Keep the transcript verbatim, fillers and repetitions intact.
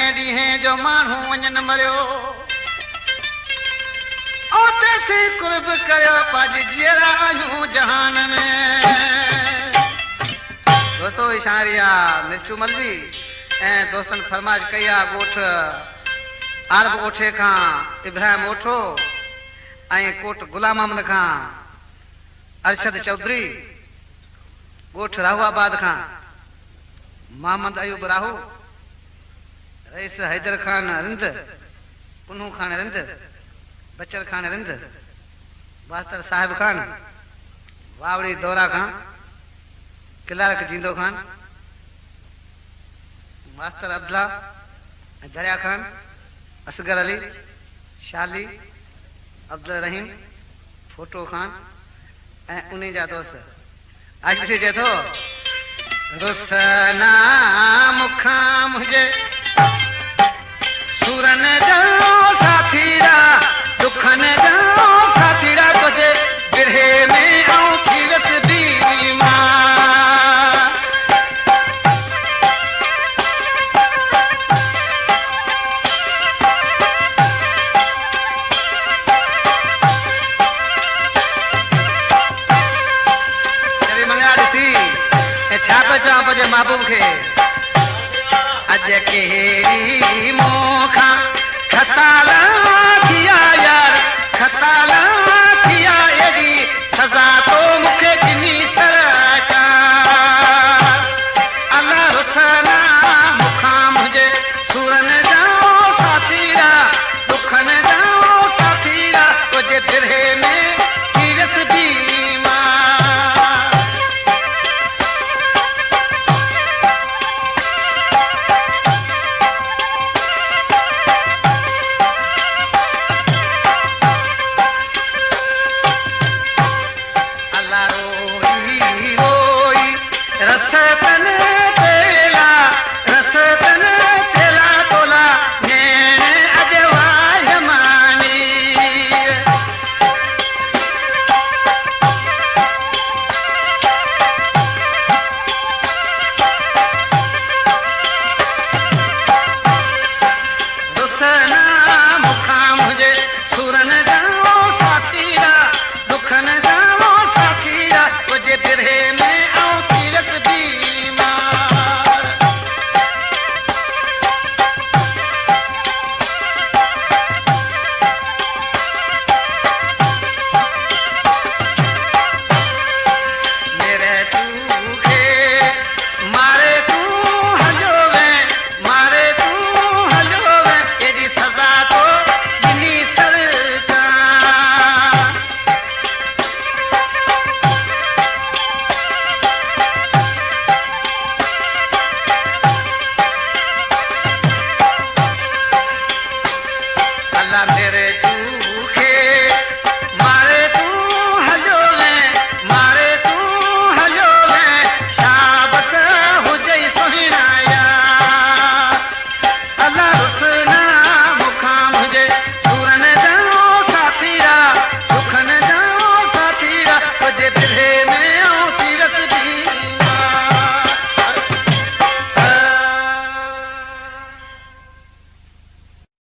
जंहिं ॾींहं जो माण्हू वञनि मरियो ओते से कुर्ब कयो पाजी जीअरा आहियूं जहान में दोस्तो इशारिया मिर्चू मलजी ऐं दोस्तनि फरमाइश कई आहे ॻोठ आरब ॻोठे खां इब्राहिम ओठो ऐं कोट गुलाम अहमद खां अरशद चौधरी ॻोठ राहुआबाद खां मोहम्मद अयूब राहू रईस हैदर खान रिंद पुनू खान रिंद बचर खान रिंद बास्तर साहिब खान वावड़ी दौरा खान क्लार्क जींदो खान मास्टर अब्दुल्ला दरिया खान असगर अली शाली अब्दुल रहीम फोटो खान ऐं उन्हीं जा दोस्त आज किसी जे थो रुसना मुखा मुझे सूरन जो साथीरा दुखन जो साथीरा तुझे बिरहे में आऊं थी वस बीवी मां जे महबूब खे अज केरी मोखा खताला थिया यार खताला